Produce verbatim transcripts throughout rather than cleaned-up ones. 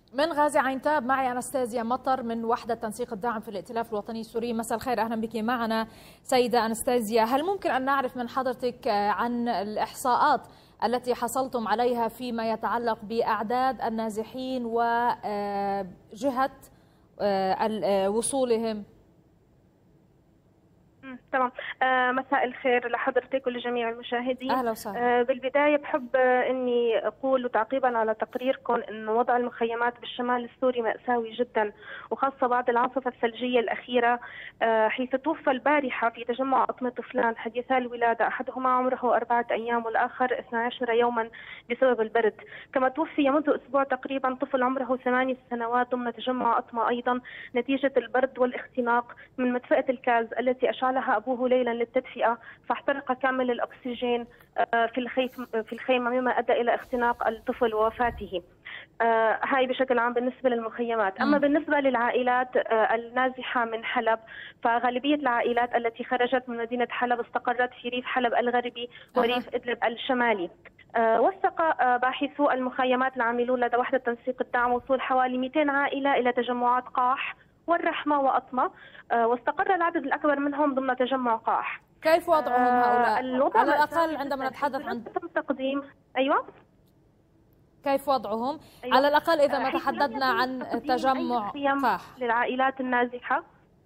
من غازي عنتاب معي أنستازيا مطر من وحدة تنسيق الدعم في الائتلاف الوطني السوري. مساء الخير، أهلا بك معنا سيدة أنستازيا. هل ممكن أن نعرف من حضرتك عن الإحصاءات التي حصلتم عليها فيما يتعلق بأعداد النازحين وجهة وصولهم؟ تمام. آه مساء الخير لحضرتك ولجميع المشاهدين. اهلا وسهلا. آه بالبدايه بحب آه اني اقول وتعقيبا على تقريركم ان وضع المخيمات بالشمال السوري مأساوي جدا، وخاصه بعد العاصفه الثلجيه الاخيره، آه حيث توفى البارحه في تجمع أطمة طفلان حديثا الولاده، احدهما عمره أربعة ايام والاخر اثنتي عشرة يوما بسبب البرد. كما توفي منذ اسبوع تقريبا طفل عمره ثماني سنوات ضمن تجمع أطمة ايضا نتيجه البرد والاختناق من مدفأة الكاز التي اشعلها أبوه ليلا للتدفئة، فاحترق كامل الأكسجين في الخيم في الخيمة، مما أدى إلى اختناق الطفل ووفاته. آه هاي بشكل عام بالنسبة للمخيمات. أما بالنسبة للعائلات آه النازحة من حلب، فغالبية العائلات التي خرجت من مدينة حلب استقرت في ريف حلب الغربي وريف إدلب الشمالي. آه وثق آه باحثو المخيمات العاملون لدى وحدة تنسيق الدعم وصول حوالي مئتين عائلة إلى تجمعات قاح والرحمة وأطمة، آه واستقر العدد الأكبر منهم ضمن تجمع قاح. كيف وضعهم هؤلاء؟ الوضع على الأقل عندما نتحدث عن تقديم أيوة كيف وضعهم؟ أيوة. على الأقل إذا ما تحدثنا عن تجمع قاح للعائلات النازحة.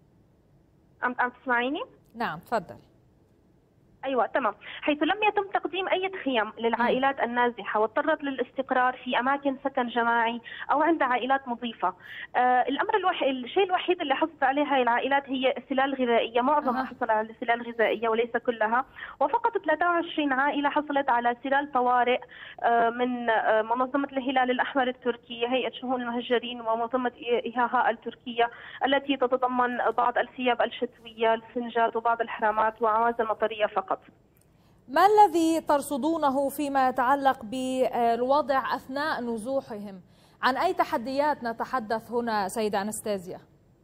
عم عم تسمعيني؟ نعم تفضل. ايوه تمام. حيث لم يتم تقديم اي خيم للعائلات النازحه واضطرت للاستقرار في اماكن سكن جماعي او عند عائلات مضيفه. آه الامر الوحيد الشيء الوحيد اللي حصلت عليه هاي العائلات هي السلال الغذائيه، معظمها أه. حصل على السلال الغذائيه وليس كلها، وفقط ثلاثة وعشرين عائله حصلت على سلال طوارئ آه من آه منظمه الهلال الاحمر التركيه، هيئه شؤون المهجرين ومنظمه إيهاها التركيه التي تتضمن بعض الثياب الشتويه، السنجات وبعض الحرامات وعوازل مطريه فقط. ما الذي ترصدونه فيما يتعلق بالوضع أثناء نزوحهم؟ عن أي تحديات نتحدث هنا سيدة أنستازيا؟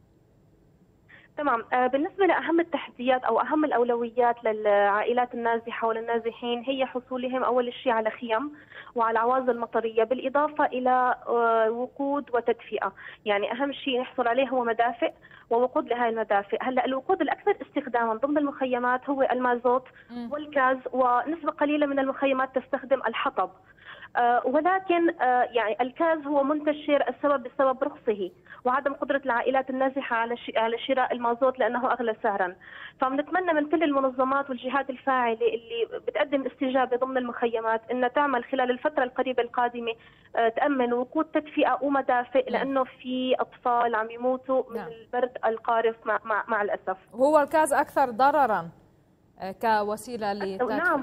تمام. بالنسبة لأهم التحديات أو أهم الأولويات للعائلات النازحة وللنازحين هي حصولهم أول شيء على خيم وعلى عوازل مطرية، بالإضافة إلى وقود وتدفئة. يعني أهم شيء نحصل عليه هو مدافئ ووقود لهذه المدافئ. هلا الوقود الأكثر استخداما ضمن المخيمات هو المازوت والغاز، ونسبة قليلة من المخيمات تستخدم الحطب. آه ولكن آه يعني الكاز هو منتشر، السبب بسبب رخصه وعدم قدرة العائلات النازحة على على شراء المازوت لأنه أغلى سعرا. فبنتمنى من كل المنظمات والجهات الفاعلة اللي بتقدم استجابة ضمن المخيمات أن تعمل خلال الفترة القريبة القادمة آه تأمن وقود تدفئة ومدافئ، لأنه في أطفال عم يموتوا من البرد القارس مع, مع, مع الأسف. هو الكاز أكثر ضررا كوسيلة لتدفئة. نعم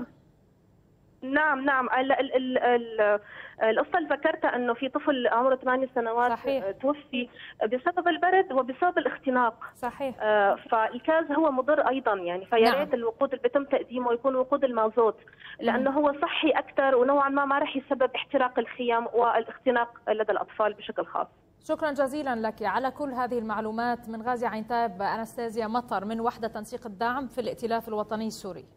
نعم نعم. ال ال ال القصة اللي ذكرتها انه في طفل عمره ثماني سنوات صحيح. توفي بسبب البرد وبسبب الاختناق. صحيح. آه فالكاز هو مضر ايضا، يعني فيا ريت نعم. الوقود اللي بيتم تقديمه يكون وقود المازوت، لانه هو صحي اكثر ونوعا ما ما راح يسبب احتراق الخيام والاختناق لدى الاطفال بشكل خاص. شكرا جزيلا لك على كل هذه المعلومات من غازي عنتاب. أنستازيا مطر من وحدة تنسيق الدعم في الائتلاف الوطني السوري.